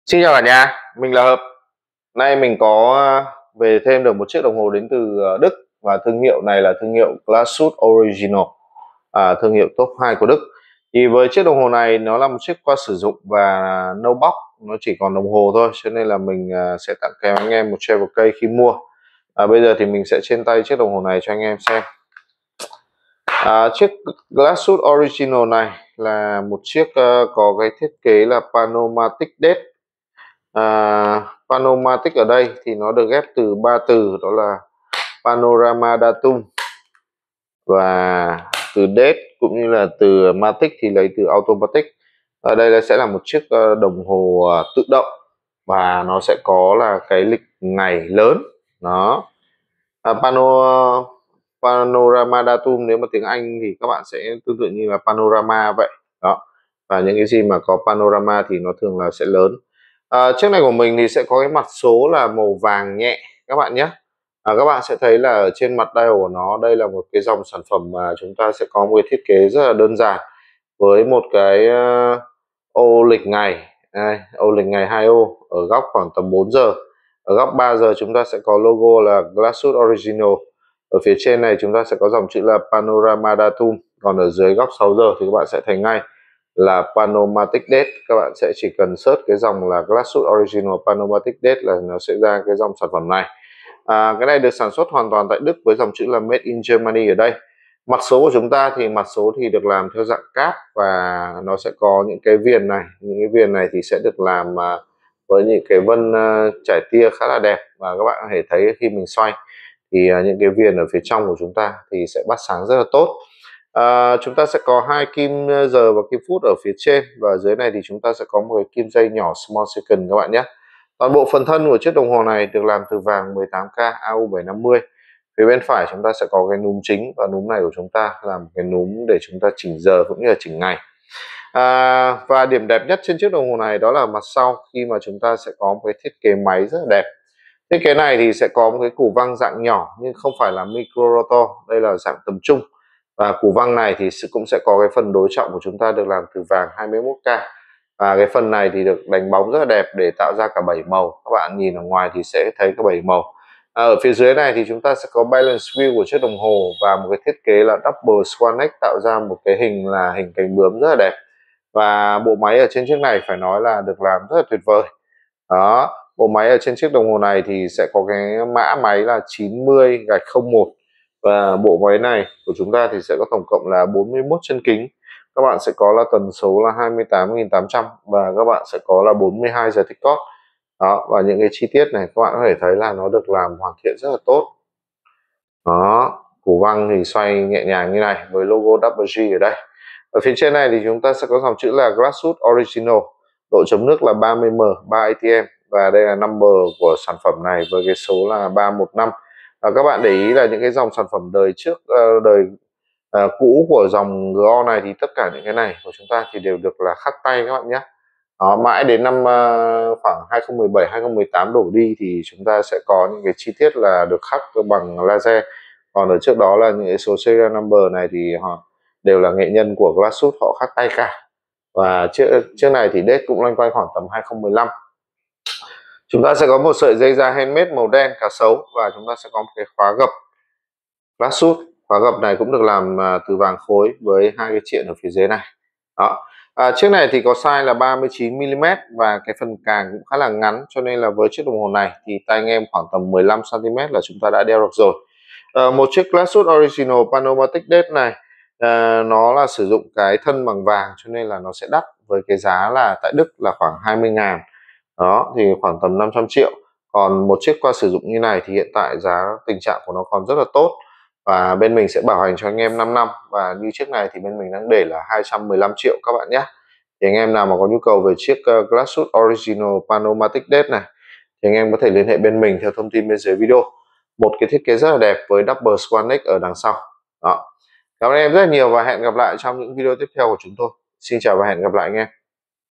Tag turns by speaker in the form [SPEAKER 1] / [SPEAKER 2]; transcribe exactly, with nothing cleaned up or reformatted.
[SPEAKER 1] Xin chào cả nhà, mình là Hợp. Nay mình có à, về thêm được một chiếc đồng hồ đến từ à, Đức, và thương hiệu này là thương hiệu Glashütte Original, à, thương hiệu top hai của Đức. Thì với chiếc đồng hồ này nó là một chiếc qua sử dụng và no box, nó chỉ còn đồng hồ thôi, cho nên là mình à, sẽ tặng kèm anh em một travel case khi mua. À, bây giờ thì mình sẽ trên tay chiếc đồng hồ này cho anh em xem. À, chiếc Glashütte Original này là một chiếc uh, có cái thiết kế là Panomatic Date. À, Panomatic ở đây thì nó được ghép từ ba từ, đó là Panorama Datum và từ Date, cũng như là từ Matic thì lấy từ Automatic. Ở đây là sẽ là một chiếc đồng hồ tự động và nó sẽ có là cái lịch ngày lớn đó. À, Pano Panorama Datum nếu mà tiếng Anh thì các bạn sẽ tương tự như là Panorama vậy đó, và những cái gì mà có Panorama thì nó thường là sẽ lớn. À, chiếc này của mình thì sẽ có cái mặt số là màu vàng nhẹ các bạn nhé. À, các bạn sẽ thấy là ở trên mặt dial của nó, đây là một cái dòng sản phẩm mà chúng ta sẽ có một cái thiết kế rất là đơn giản với một cái uh, ô lịch ngày, đây, ô lịch ngày hai ô ở góc khoảng tầm bốn giờ. Ở góc ba giờ chúng ta sẽ có logo là Glashütte Original. Ở phía trên này chúng ta sẽ có dòng chữ là Panorama Datum, còn ở dưới góc sáu giờ thì các bạn sẽ thấy ngay là Panomatic Date. Các bạn sẽ chỉ cần search cái dòng là Glashütte Original Panomatic Date là nó sẽ ra cái dòng sản phẩm này. À, cái này được sản xuất hoàn toàn tại Đức với dòng chữ là Made in Germany ở đây. Mặt số của chúng ta thì mặt số thì được làm theo dạng cáp và nó sẽ có những cái viền này, những cái viền này thì sẽ được làm với những cái vân trải tia khá là đẹp, và các bạn có thể thấy khi mình xoay thì những cái viền ở phía trong của chúng ta thì sẽ bắt sáng rất là tốt. À, chúng ta sẽ có hai kim giờ và kim phút ở phía trên, và dưới này thì chúng ta sẽ có một cái kim dây nhỏ small second các bạn nhé. Toàn bộ phần thân của chiếc đồng hồ này được làm từ vàng mười tám K A U bảy năm mươi. Phía bên phải chúng ta sẽ có cái núm chính, và núm này của chúng ta là một cái núm để chúng ta chỉnh giờ cũng như là chỉnh ngày. À, và điểm đẹp nhất trên chiếc đồng hồ này đó là mặt sau, khi mà chúng ta sẽ có một cái thiết kế máy rất là đẹp. Thiết kế này thì sẽ có một cái củ văng dạng nhỏ nhưng không phải là micro rotor, đây là dạng tầm trung. Và củ văng này thì cũng sẽ có cái phần đối trọng của chúng ta được làm từ vàng hai mươi mốt K. Và cái phần này thì được đánh bóng rất là đẹp để tạo ra cả bảy màu. Các bạn nhìn ở ngoài thì sẽ thấy cả bảy màu. À, ở phía dưới này thì chúng ta sẽ có balance wheel của chiếc đồng hồ và một cái thiết kế là double swan neck, tạo ra một cái hình là hình cánh bướm rất là đẹp. Và bộ máy ở trên chiếc này phải nói là được làm rất là tuyệt vời. Đó, bộ máy ở trên chiếc đồng hồ này thì sẽ có cái mã máy là chín mươi gạch không một, và bộ máy này của chúng ta thì sẽ có tổng cộng là bốn mươi mốt chân kính. Các bạn sẽ có là tần số là hai mươi tám nghìn tám trăm và các bạn sẽ có là bốn mươi hai giờ tích cóp. Đó, và những cái chi tiết này các bạn có thể thấy là nó được làm hoàn thiện rất là tốt. Đó, củ văng thì xoay nhẹ nhàng như này với logo double G ở đây. Ở phía trên này thì chúng ta sẽ có dòng chữ là Glashütte Original, độ chấm nước là ba mươi mét, ba A T M, và đây là number của sản phẩm này với cái số là ba một năm. Và các bạn để ý là những cái dòng sản phẩm đời trước, đời uh, cũ của dòng giê o này thì tất cả những cái này của chúng ta thì đều được là khắc tay các bạn nhé. Đó, mãi đến năm uh, khoảng hai không một bảy hai không một tám đổ đi thì chúng ta sẽ có những cái chi tiết là được khắc bằng laser. Còn ở trước đó là những cái số serial number này thì họ đều là nghệ nhân của Glashütte họ khắc tay cả. Và chiếc chiếc này thì date cũng loanh quanh khoảng tầm hai không một lăm. Chúng ta sẽ có một sợi dây da handmade màu đen cá sấu, và chúng ta sẽ có một cái khóa gập Glashütte. Khóa gập này cũng được làm từ vàng khối với hai cái chện ở phía dưới này. Đó. À, chiếc này thì có size là ba mươi chín mi li mét và cái phần càng cũng khá là ngắn, cho nên là với chiếc đồng hồ này thì tay anh em khoảng tầm mười lăm xăng ti mét là chúng ta đã đeo được rồi. À, một chiếc Glashütte Original Panomatic Date này à, nó là sử dụng cái thân bằng vàng, cho nên là nó sẽ đắt với cái giá là tại Đức là khoảng hai mươi ngàn. Đó, thì khoảng tầm năm trăm triệu. Còn một chiếc qua sử dụng như này thì hiện tại giá tình trạng của nó còn rất là tốt, và bên mình sẽ bảo hành cho anh em năm năm. Và như chiếc này thì bên mình đang để là hai trăm mười lăm triệu các bạn nhé. Thì anh em nào mà có nhu cầu về chiếc uh, Glashütte Original Panomatic Date này thì anh em có thể liên hệ bên mình theo thông tin bên dưới video. Một cái thiết kế rất là đẹp với double swan neck ở đằng sau. Đó. Cảm ơn em rất là nhiều và hẹn gặp lại trong những video tiếp theo của chúng tôi. Xin chào và hẹn gặp lại anh em.